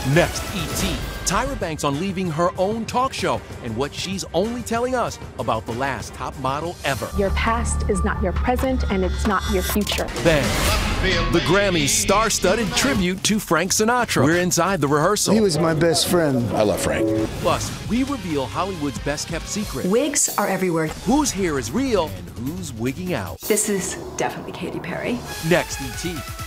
Next, E.T. Tyra Banks on leaving her own talk show and what she's only telling us about the last top model ever. Your past is not your present, and it's not your future. Then, the Grammys star-studded tribute to Frank Sinatra. We're inside the rehearsal. He was my best friend. I love Frank. Plus, we reveal Hollywood's best-kept secret. Wigs are everywhere. Whose hair is real and who's wigging out. This is definitely Katy Perry. Next, E.T.